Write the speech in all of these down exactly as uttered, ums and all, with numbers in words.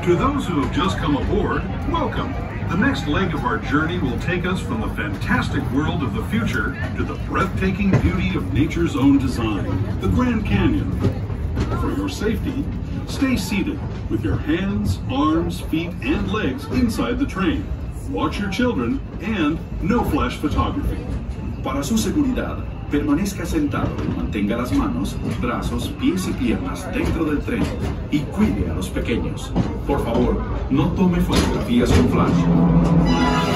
To those who have just come aboard, welcome. The next leg of our journey will take us from the fantastic world of the future to the breathtaking beauty of nature's own design, the Grand Canyon. For your safety, stay seated with your hands, arms, feet, and legs inside the train. Watch your children and no flash photography. Para su seguridad, permanezca sentado y mantenga las manos, brazos, pies y piernas dentro del tren y cuide a los pequeños. Por favor, no tome fotografías con flash.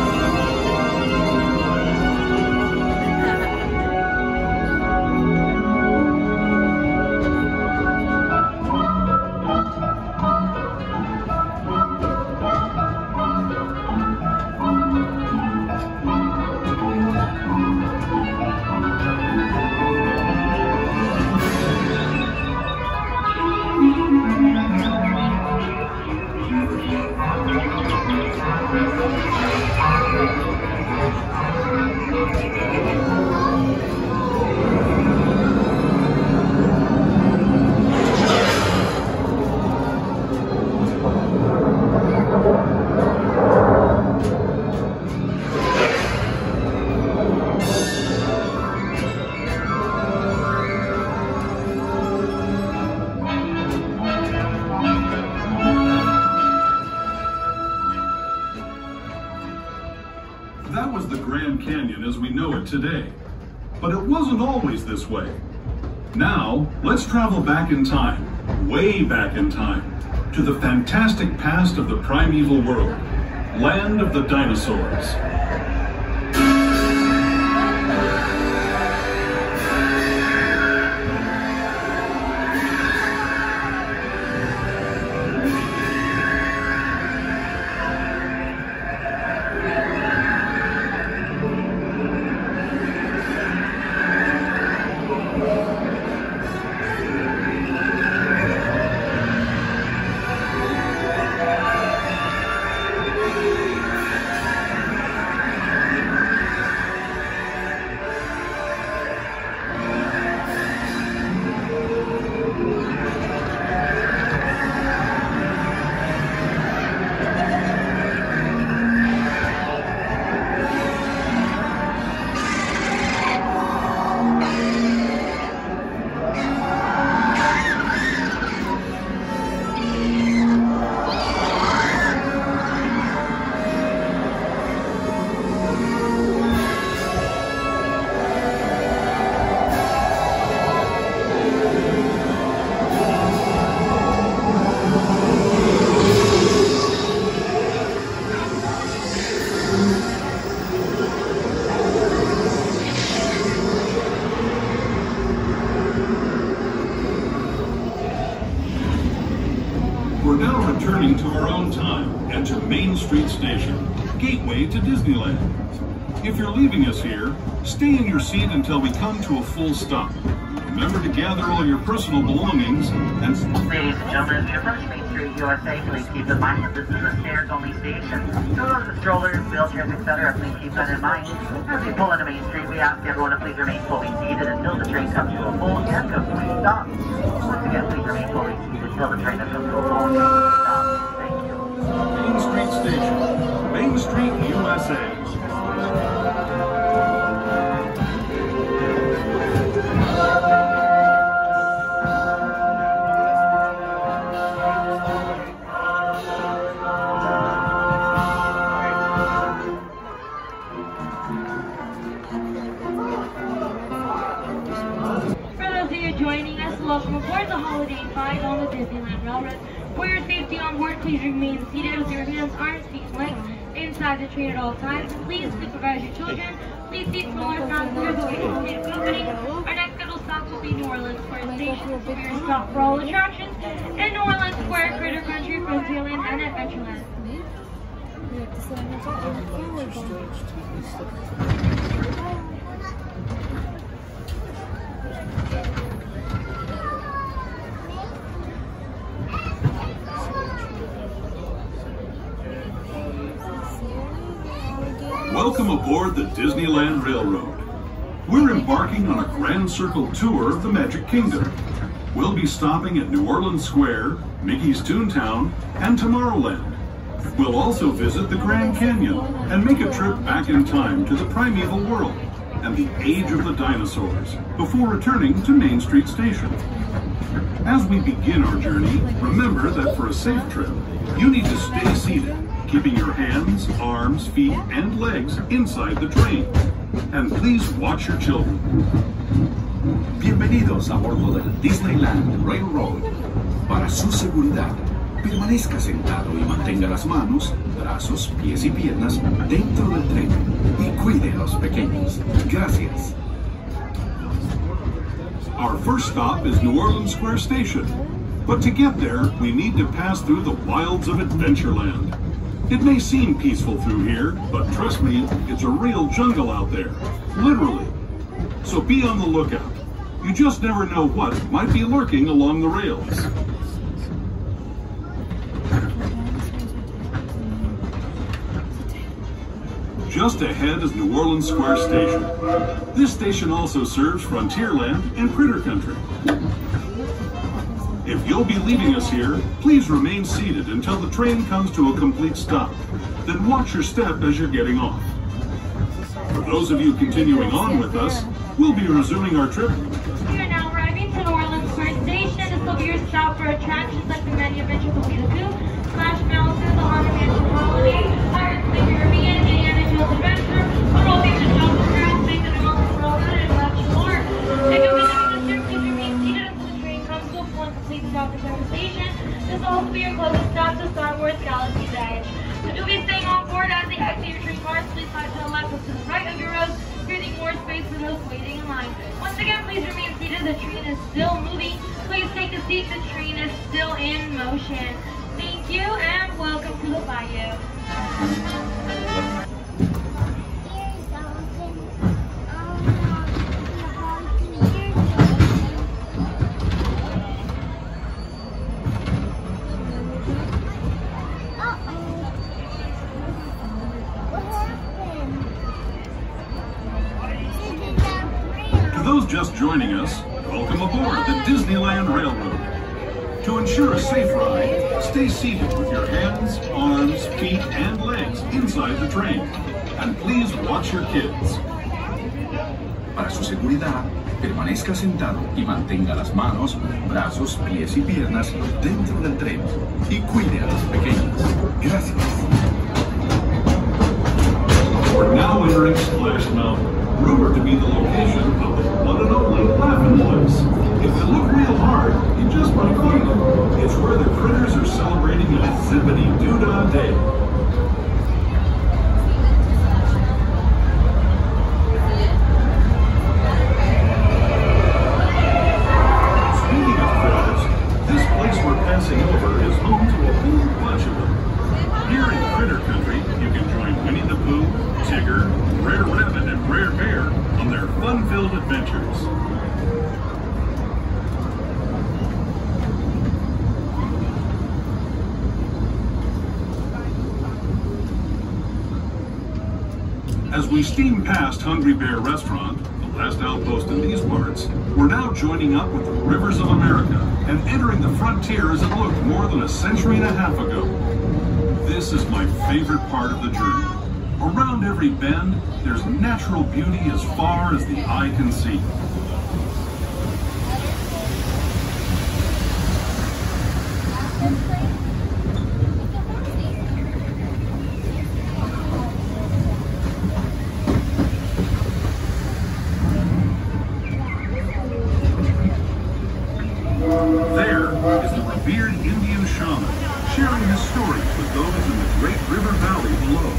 That was the Grand Canyon as we know it today. But it wasn't always this way. Now, let's travel back in time, way back in time, to the fantastic past of the primeval world, land of the dinosaurs. We're now returning to our own time and to Main Street Station, gateway to Disneyland. If you're leaving us here, stay in your seat until we come to a full stop. Remember to gather all your personal belongings and... Ladies and gentlemen, as we approach Main Street, U S A, please keep in mind that this is a stairs-only station. So those with strollers, wheelchairs, et cetera, please keep that in mind. As we pull into Main Street, we ask everyone to please remain fully seated until the train comes to a full and complete stop. Once again, please remain fully seated until the train has come to a full and complete stop. Thank you. Main Street Station, Main Street, U S A. Joining us, welcome aboard the Holiday Five on the Disneyland Railroad. For your safety on board, please remain seated with your hands, arms, feet, and legs inside the train at all times. Please supervise your children. Please seat smaller passengers will be completed company. Our next scheduled stop will be New Orleans Square Station. This will be your stop for all attractions in New Orleans Square, Critter Country, Fantasyland, and Adventureland. Welcome aboard the Disneyland Railroad. We're embarking on a grand circle tour of the Magic Kingdom. We'll be stopping at New Orleans Square, Mickey's Toontown, and Tomorrowland. We'll also visit the Grand Canyon and make a trip back in time to the Primevil world and the age of the dinosaurs before returning to Main Street Station. As we begin our journey, remember that for a safe trip, you need to stay seated, keeping your hands, arms, feet, and legs inside the train. And please watch your children. Bienvenidos a bordo del Disneyland Railroad. Para su seguridad, permanezca sentado y mantenga las manos, brazos, pies y piernas dentro del tren y cuide a los pequeños. Gracias. Our first stop is New Orleans Square Station. But to get there, we need to pass through the wilds of Adventureland. It may seem peaceful through here, but trust me, it's a real jungle out there. Literally. So be on the lookout. You just never know what might be lurking along the rails. Just ahead is New Orleans Square Station. This station also serves Frontierland and Critter Country. If you'll be leaving us here, please remain seated until the train comes to a complete stop. Then watch your step as you're getting off. For those of you continuing on with us, we'll be resuming our trip. We are now arriving to New Orleans Square Station. This will be your stop for attractions like the Many Adventures of Winnie the Pooh, Splash Mountain, the Haunted Mansion Holiday, Pirates of the Caribbean, Indiana Jones Adventure, the Roll Beach Jungle Cruise, Big and Mountain Railroad, and much more. If you'll be leaving the trip, please remain seated until the train comes to a full and complete stop at the station. This will also be your closest stop to Star Wars Galaxy's Edge. So do be staying on board as they exit your train cars. Please slide to the left or to the right of your rows, creating more space for those waiting in line. Once again, please remain seated. The train is still moving. Please take a seat. The train is still in motion. Thank you and welcome to the Bayou. To those just joining us, welcome aboard the Disneyland Railroad. To ensure a safe ride, stay seated with your hands, arms, feet, and legs inside the train. And please watch your kids. Para su seguridad, permanezca sentado y mantenga las manos, brazos, pies y piernas dentro del tren y cuide a los pequeños. Gracias. We're now entering Splash Mountain, rumored to be the location of the one and only Laughing Place. If you look real hard, you just might find it. It's where the critters are celebrating a zippity-doo-dah day. Speaking of critters, this place we're passing over is home to a whole bunch of them. Here in Critter Country, you can join Winnie the Pooh, Tigger, Rare Rabbit, and Rare Bear on their fun-filled adventures. As we steam past Hungry Bear Restaurant, the last outpost in these parts, we're now joining up with the rivers of America and entering the frontier as it looked more than a century and a half ago. This is my favorite part of the journey. Around every bend, there's natural beauty as far as the eye can see. There is the revered Indian shaman, sharing his stories with those in the Great River Valley below.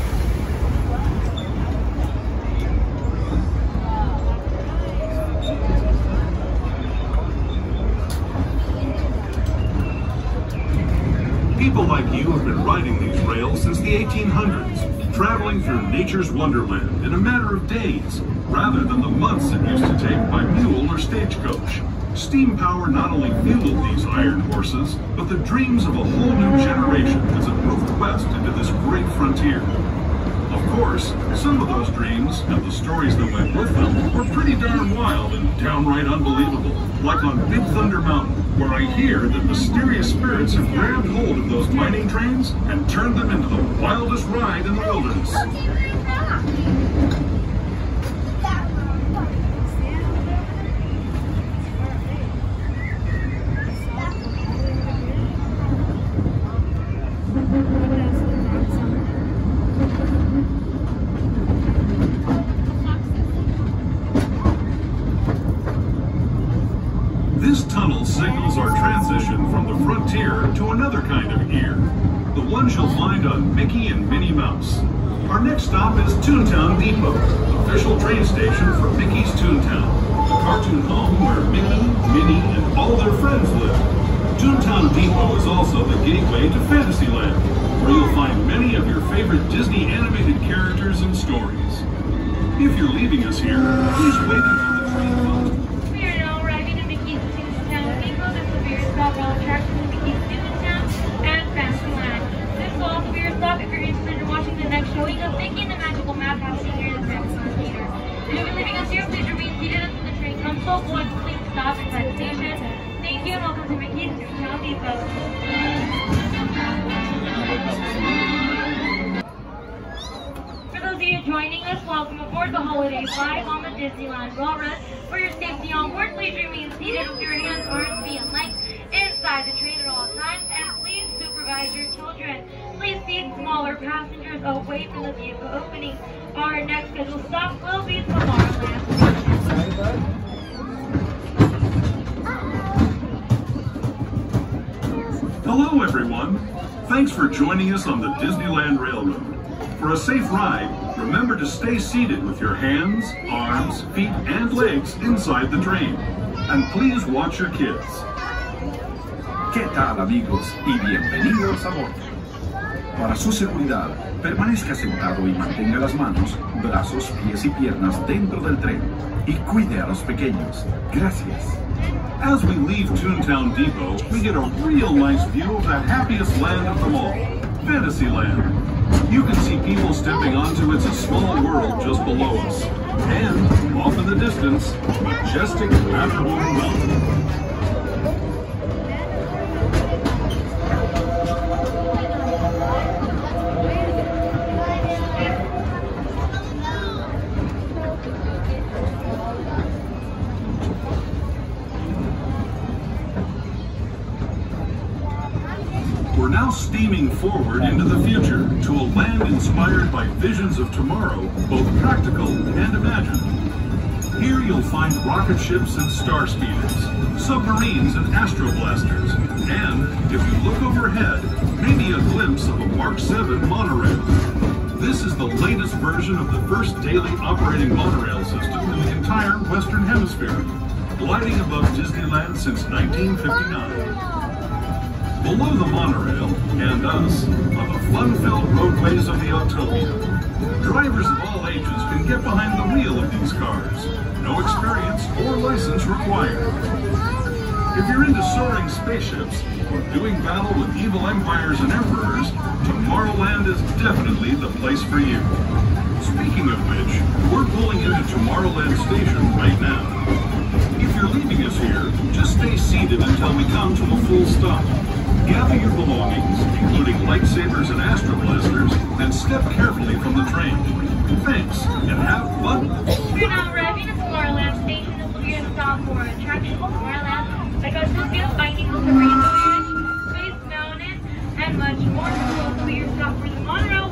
People like you have been riding these rails since the eighteen hundreds, traveling through nature's wonderland in a matter of days, rather than the months it used to take by mule or stagecoach. Steam power not only fueled these iron horses, but the dreams of a whole new generation as it moved west into this great frontier. Of course, some of those dreams, and the stories that went with them, were pretty darn wild and downright unbelievable, like on Big Thunder Mountain, where I hear that mysterious spirits have grabbed hold of those mining trains and turned them into the wildest ride in the wilderness. This tunnel signals our transition from the frontier to another kind of ear, the ones you'll find on Mickey and Minnie Mouse. Our next stop is Toontown Depot, official train station for Mickey's Toontown, the cartoon home where Mickey, Minnie, and all their friends live. Toontown Depot is also the gateway to Fantasyland, where you'll find many of your favorite Disney animated characters and stories. If you're leaving us here, please wait until the train comes. We are now arriving at Mickey's Toontown Depot. This will be your stop on attractions in Mickey's Toontown and Fantasyland. This will also be your stop if you're interested in watching the next showing of Mickey and the Magical Map happening here in the Fantasyland Theater. If you'll be leaving us here, please remain seated until the train comes so avoid complete stop inside the station. Thank you and welcome to Mickey's Toontown Depot. For those of you joining us, welcome aboard the Holiday Flight on the Disneyland Railroad. For your safety on board, please remain seated with your hands, arms, feet, and legs inside the train at all times, and please supervise your children. Please seat smaller passengers away from the vehicle opening. Our next scheduled stop will be Tomorrowland Station. Hello everyone! Thanks for joining us on the Disneyland Railroad. For a safe ride, remember to stay seated with your hands, arms, feet, and legs inside the train. And please watch your kids. ¿Qué tal, amigos? Y bienvenidos a bordo. Para su seguridad, permanezca sentado y mantenga las manos, brazos, pies y piernas dentro del tren. Y cuide a los pequeños. Gracias. As we leave Toontown Depot, we get a real nice view of the happiest land of them all, Fantasyland. You can see people stepping onto It's a Small World just below us. And, off in the distance, majestic Matterhorn Mountain. We're now steaming forward into the future to a land inspired by visions of tomorrow, both practical and imagined. Here you'll find rocket ships and star speeders, submarines and astroblasters, and, if you look overhead, maybe a glimpse of a Mark seven monorail. This is the latest version of the first daily operating monorail system in the entire Western Hemisphere, gliding above Disneyland since nineteen fifty-nine. Below the monorail, and us, are the fun-filled roadways of the Autopia. Drivers of all ages can get behind the wheel of these cars. No experience or license required. If you're into soaring spaceships or doing battle with evil empires and emperors, Tomorrowland is definitely the place for you. Speaking of which, we're pulling into Tomorrowland Station right now. If you're leaving us here, just stay seated until we come to a full stop. Gather your belongings, including lightsabers and astroblasters, and step carefully from the train. Thanks, and have fun! We're now arriving at Tomorrowland Station. This will be a stop for attractions in Tomorrowland, like our Toontown Findings of the Rainbow Edge, Space Mountain, and much more. This will also be your stop for the monorail